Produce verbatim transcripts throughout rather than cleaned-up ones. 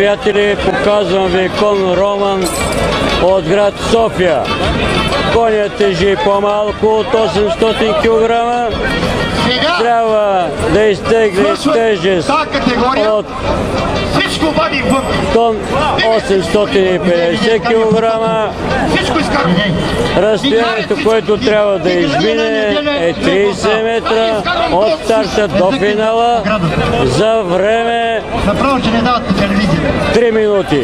Приятели, показвам ви кон Роман от град София. Конят тежи по-малко от осемстотин килограма. Трябва да изтегли тежест от тон осемстотин и петдесет килограма. Разстоянието, което трябва да измине, е тридесет метра от старта до финала за време три минути.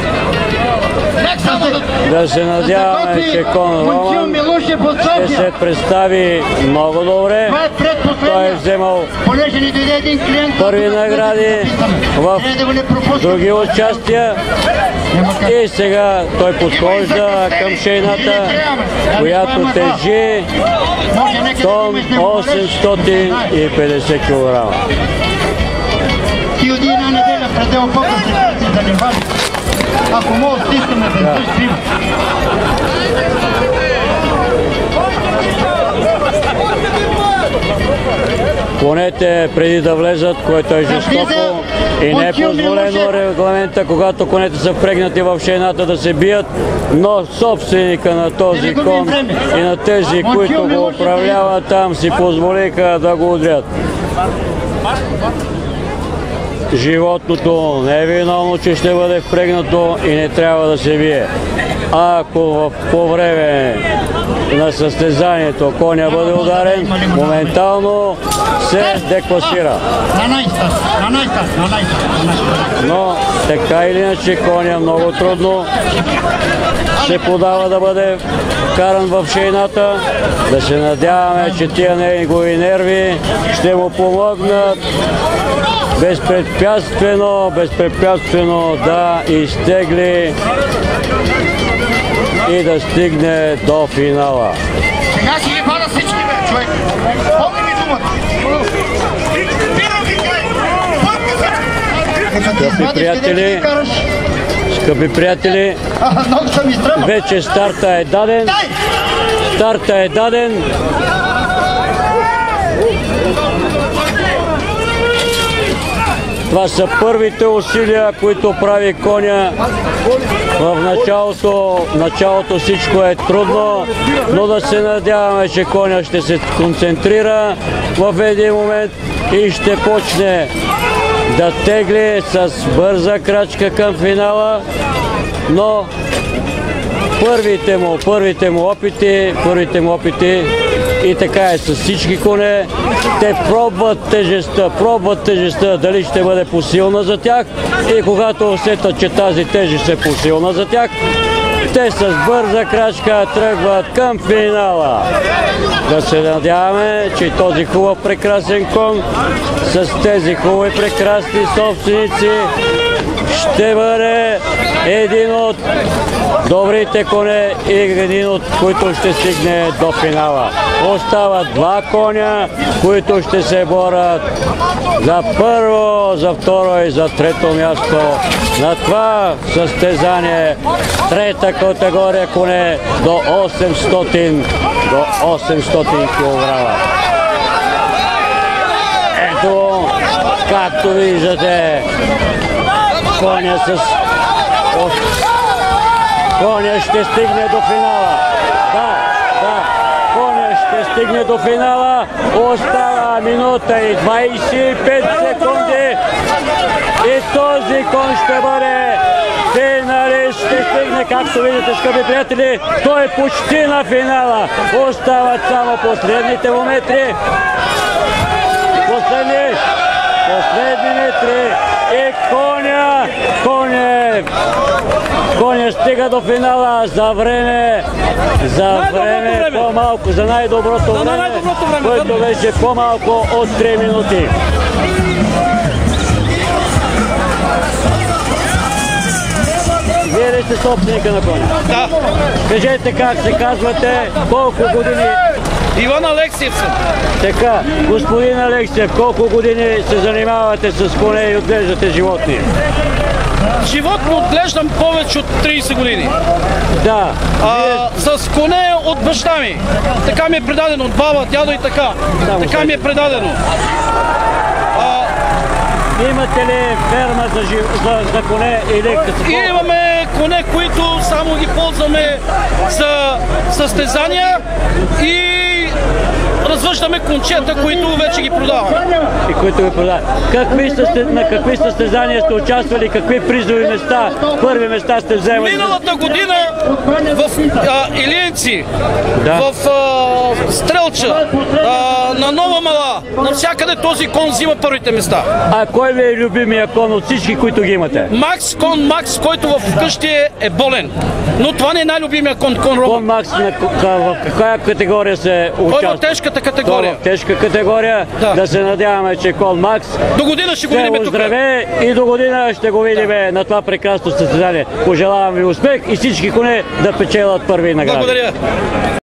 Да се надяваме, че кон Роман ще се представи много добре. Той е вземал първи награди в други участия и сега той подхожда към шейната, която тежи тон осемстотин и петдесет килограма. Ти оди една неделя предел по-късно ще се занимава. Ако мога да стискаме веднъж пиво. Конете преди да влезат, което е жестоко и не е позволено регламента, когато конете са впрегнати в шейната, да се бият, но собственика на този кон и на тези, които го управляват там, си позволиха да го удрят. Животното не е виновно, че ще бъде впрегнато и не трябва да се бие. Ако по време на състезанието коня бъде ударен, моментално се декласира. Но така или иначе коня много трудно се подава да бъде каран в шейната. Да се надяваме, че тия негови нерви ще му помогнат безпрепятствено, безпрепятствено да изтегли и да стигне до финала. Сега си ги пада всички, бе, човек. Помни ми думата. Скъпи приятели, скъпи приятели, вече старта е даден. Старта е даден. Това са първите усилия, които прави коня. В началото, началото всичко е трудно, но да се надяваме, че коня ще се концентрира в един момент и ще почне да тегли с бърза крачка към финала, но първите му, първите му опити, първите му опити и така е с всички коне. Те пробват тежестта, пробват тежестта, дали ще бъде посилна за тях и когато усетят, че тази тежест е посилна за тях, те с бърза крачка тръгват към финала. Да се надяваме, че този хубав прекрасен кон с тези хубави прекрасни собственици ще бъде един от добрите коне и един от които ще стигне до финала. Остават два коня, които ще се борят за първо, за второ и за трето място на това състезание. Трета категория коне до осемстотин килограма. Ето, както виждате, коня с... Коня ще стигне до финала. Да, да, коня ще стигне до финала. Остава минута и двадесет и пет секунди. И този кон ще бъде финалист. Ще стигне, както видите, скъпи приятели, той е почти на финала. Остават само последните му метри. Последни, последни метри. И коня, коня, коня стига до финала за време, за време по-малко, за най-доброто време, което беше по-малко от три минути. Вие ли сте собственика на коня? Да. Кажете как се казвате, колко години... Иван Алексиев съм. Така, господин Алексиев, колко години се занимавате с коне и отглеждате животни? Животно отглеждам повече от тридесет години. Да. А, с коне от баща ми. Така ми е предадено от баба, дядо и така. Само така ми е предадено. А, Имате ли ферма за, жив... за, за коне или какво? И имаме коне, които само ги ползваме за състезания и развъждаме кончета, които вече ги продаваме. И които ги продават. Какви състе... На какви състезания сте участвали, какви призови места, първи места сте вземали? Миналата година в а, Илиенци, Да. в а, Стрелча, а, на Нова Мала, навсякъде този кон взима първите места. А кой ви е любимия кон от всички, които ги имате? Макс, кон Макс, който в къщи е, е болен. Но това не е най-любимия кон, кон Роман. Кон Макс на... в каква категория се Той участва? е в тежката Той категория. е в тежка категория. Да. Да се надяваме, че Кон Макс До година ще го ще видим тук. оздравее и до година ще го видим на това прекрасно състезание. Пожелавам ви успех и всички коне да печелят първи награди. Благодаря.